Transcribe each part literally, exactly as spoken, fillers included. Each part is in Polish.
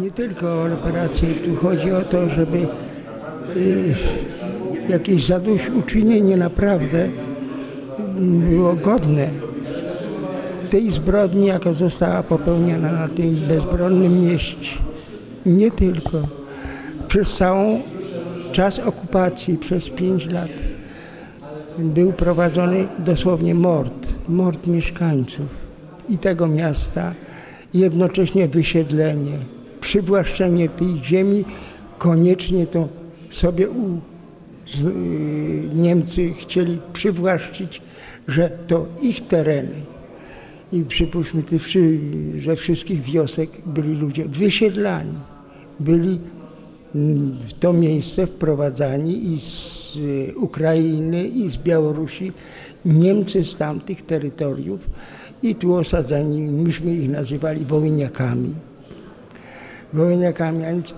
Nie tylko o reparacje, tu chodzi o to, żeby y, jakieś zadośćuczynienie naprawdę było godne tej zbrodni, jaka została popełniona na tym bezbronnym mieście. Nie tylko. Przez cały czas okupacji, przez pięć lat, był prowadzony dosłownie mord, mord mieszkańców i tego miasta, jednocześnie wysiedlenie, przywłaszczenie tej ziemi. Koniecznie to sobie u, z, y, Niemcy chcieli przywłaszczyć, że to ich tereny. I przypuśćmy, że wszystkich wiosek byli ludzie wysiedlani, byli w to miejsce wprowadzani i z Ukrainy, i z Białorusi Niemcy z tamtych terytoriów i tu osadzeni, myśmy ich nazywali wołyniakami. Wołyniakami, a więc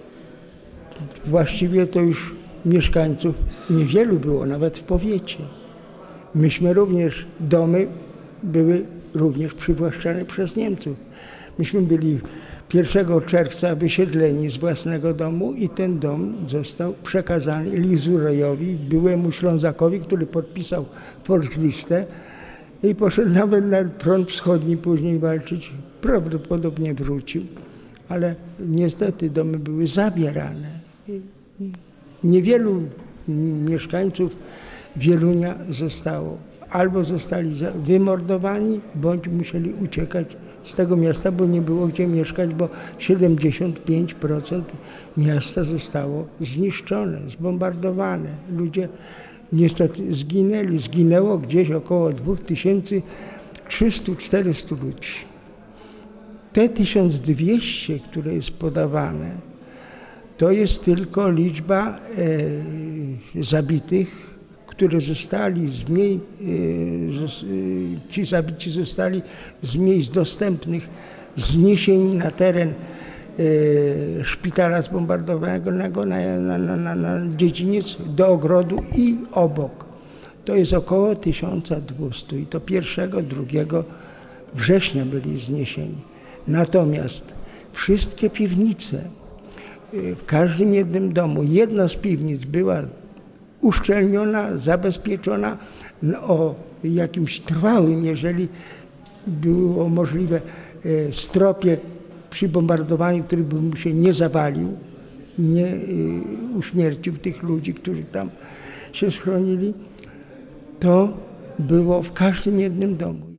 właściwie to już mieszkańców niewielu było, nawet w powiecie. Myśmy również, domy były również przywłaszczane przez Niemców. Myśmy byli pierwszego czerwca wysiedleni z własnego domu i ten dom został przekazany Lizurejowi, byłemu Ślązakowi, który podpisał Volkslistę i poszedł nawet na front wschodni później walczyć. Prawdopodobnie wrócił, ale niestety domy były zabierane. Niewielu mieszkańców Wielunia zostało. Albo zostali wymordowani, bądź musieli uciekać z tego miasta, bo nie było gdzie mieszkać, bo siedemdziesiąt pięć procent miasta zostało zniszczone, zbombardowane. Ludzie niestety zginęli. Zginęło gdzieś około dwa tysiące trzysta czterysta ludzi. Te tysiąc dwieście, które jest podawane, to jest tylko liczba e, zabitych, które zostali z mniej, ci zabici zostali z miejsc dostępnych zniesieni na teren szpitala zbombardowanego na, na, na, na, na dziedziniec do ogrodu i obok. To jest około tysiąc dwieście i to pierwszego, drugiego września byli zniesieni. Natomiast wszystkie piwnice, w każdym jednym domu, jedna z piwnic była uszczelniona, zabezpieczona o jakimś trwałym, jeżeli było możliwe, stropie przy bombardowaniu, który by mu się nie zawalił, nie uśmiercił tych ludzi, którzy tam się schronili. To było w każdym jednym domu.